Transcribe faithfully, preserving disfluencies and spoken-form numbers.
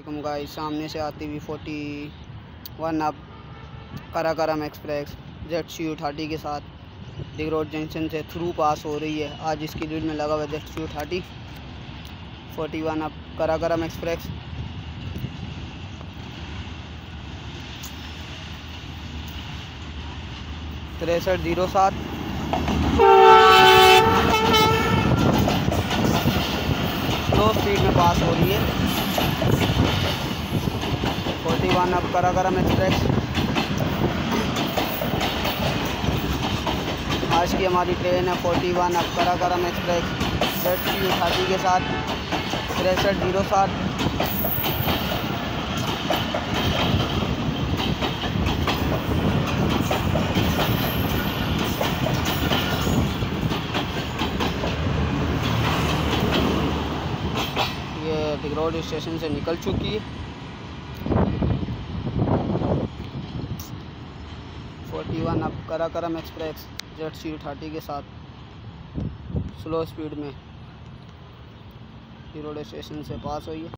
वालेकुम गाइस, सामने से आती हुई forty one up Karakoram express Z C U thirty के साथ डिग रोड जंक्शन से थ्रू पास हो रही है। आज इसकी लीड में लगा हुआ Z C U thirty forty one up Karakoram express. तिरसठ जीरो सात स्लो स्पीड में पास हो रही है। Forty one up Karakoram express. आज की हमारी ट्रेन है forty one up Karakoram express Z C U thirty के साथ तिरसठ जीरो सात। ये डिग रोड स्टेशन से निकल चुकी है। Forty one up Karakoram express Z C U thirty के साथ स्लो स्पीड में डिग रोड स्टेशन से पास हुई है।